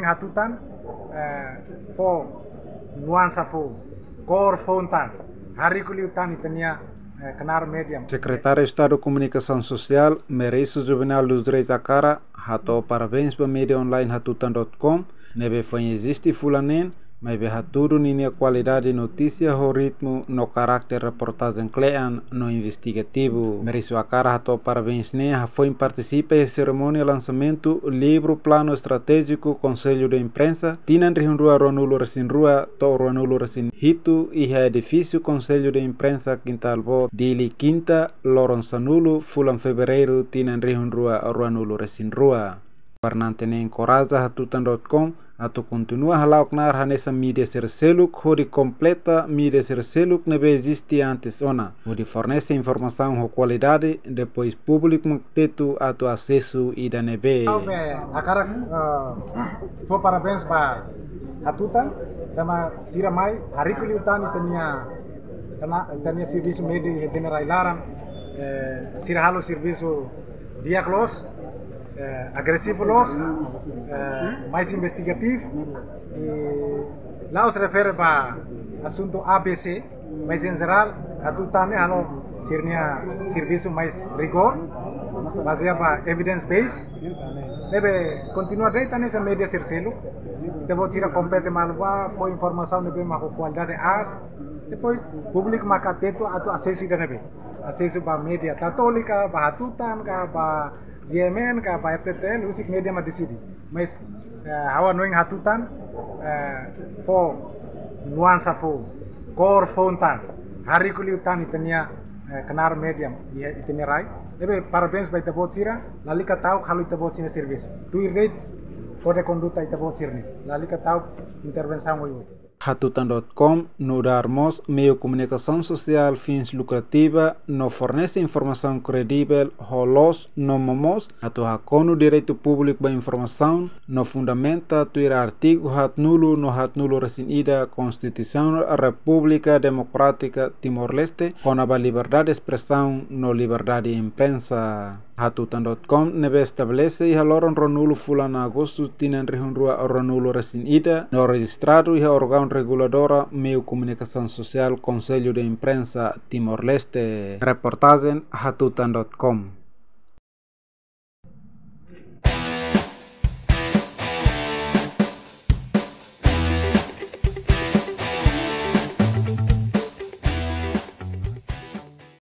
hatutan fo nuansa fo cor fontan hari kuliutan itania kenar media. Secretário de Estado de Comunicação Social, Mereiço Juvenal dos Reis Acara, hato parabéns para mídia online hatutan.com, nebe foi existe fulanen, mas be haturu ninia qualidade de notícia ho ritmo no carácter reportagem clean no investigativo. Mereiço Acara hato parabéns ne foi participa em cerimônia lançamento livro plano estratégico Conselho de Imprensa tinan rihunrua ronulo resin rua to ronulo resin hitu e edifício Conselho de Imprensa Quintalbo dili quinta loron sanulo fulan fevereiro tinan rihunrua ronulo resin rua. Governante ne encoraja hatutan.com atau continua halauknar hanessa mídia serseluk hori completa mídia serseluk nebe existe antes ona hori fornece informação com qualidade depois público magtetu atau acesso ida nebe. Akara fo parabéns ba hatutan sama siramai hari kuliutan itania serviço media general larang sirahalo serviço diagnos agressivo los mais investigativo e lá se refere para assunto ABC, mas em geral hatutan halo sirnia serviço mais rigor baseado para evidence base deve continuar data nessa mídia serselo deve tirar compete malva foi informação deve mais qualidade as depois público macateto atau acesso deve acesso para mídia católica para hatutan para GMN ka pa FTTN usik media ma decidi mas hawa noing hatutan fo nuansa fo cor fontan hari kuliutan itania kenar media itania rai debe parabéns by tabot sira lalika tau kalau tabot sina serviço tu rate kode conduta tabot sirni lalika tau intervenção oi Hatutan.com no darmos meio comunicação social fins lucrativa no fornece informação credível holos no momos atu hakonu direito público ba informação no fundamenta tuir artigo hatnulo no hatnulo resinida Constituição República Democrática Timor-Leste com a liberdade de expressão no liberdade de imprensa. Hatutan.com nebe estabelece e haloron ronulo fulana agosto tinan rihunrua ronulo resinida no registrado e órgão reguladora meio comunicação social Conselho de Imprensa Timor-Leste. Reportagem Hatutan.com.